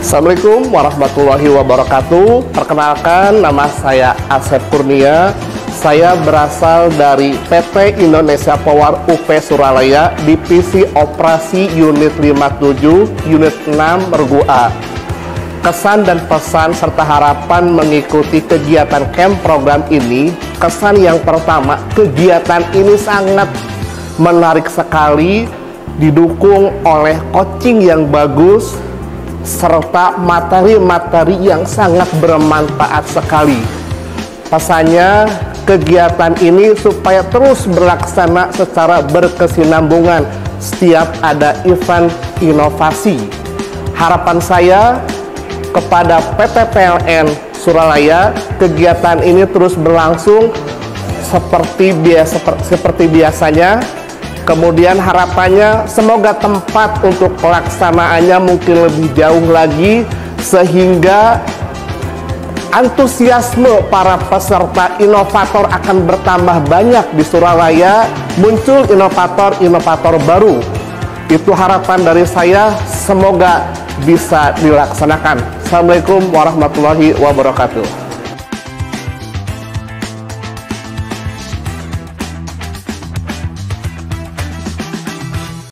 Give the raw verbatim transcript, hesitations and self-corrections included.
Assalamualaikum warahmatullahi wabarakatuh. Perkenalkan, nama saya Asep Kurnia. Saya berasal dari P T Indonesia Power U P Suralaya, Divisi Operasi Unit lima puluh tujuh, Unit enam, Regu A. Kesan dan pesan serta harapan mengikuti kegiatan camp program ini. Kesan yang pertama, kegiatan ini sangat menarik sekali, didukung oleh coaching yang bagus, serta materi-materi yang sangat bermanfaat sekali. Pesannya, kegiatan ini supaya terus berlaksana secara berkesinambungan setiap ada event inovasi. Harapan saya kepada P T P L N Suralaya, kegiatan ini terus berlangsung seperti biasa seperti biasanya. Kemudian harapannya semoga tempat untuk pelaksanaannya mungkin lebih jauh lagi, sehingga antusiasme para peserta inovator akan bertambah banyak di Suralaya, muncul inovator-inovator baru. Itu harapan dari saya, semoga bisa dilaksanakan. Assalamualaikum warahmatullahi wabarakatuh.